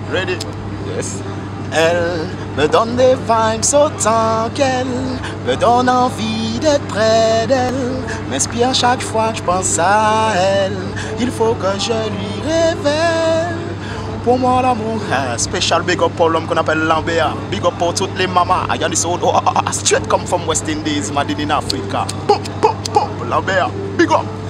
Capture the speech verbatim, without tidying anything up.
Ready? Yes. Elle me donne des vibes autant qu'elle me donne envie d'être près d'elle. M'inspire chaque fois que je pense à elle. Il faut que je lui révèle. Pour moi l'amour, spécial big up pour l'homme qu'on appelle Lambert. Big up pour toutes les mamas. I got this old, oh, straight come from West Indies, made in Africa. Lambert, big up.